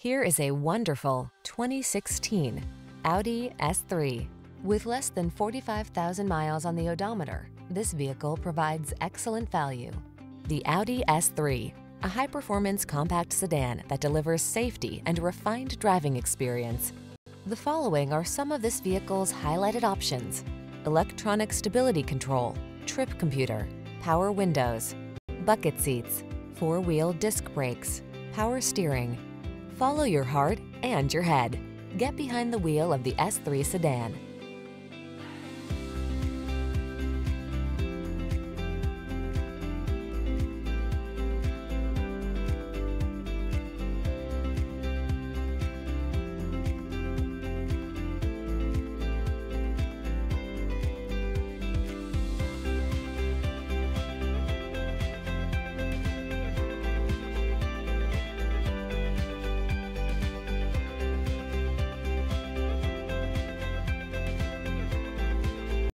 Here is a wonderful 2016 Audi S3. With less than 45,000 miles on the odometer, this vehicle provides excellent value. The Audi S3, a high-performance compact sedan that delivers safety and a refined driving experience. The following are some of this vehicle's highlighted options: electronic stability control, trip computer, power windows, bucket seats, four-wheel disc brakes, power steering. Follow your heart and your head. Get behind the wheel of the S3 sedan.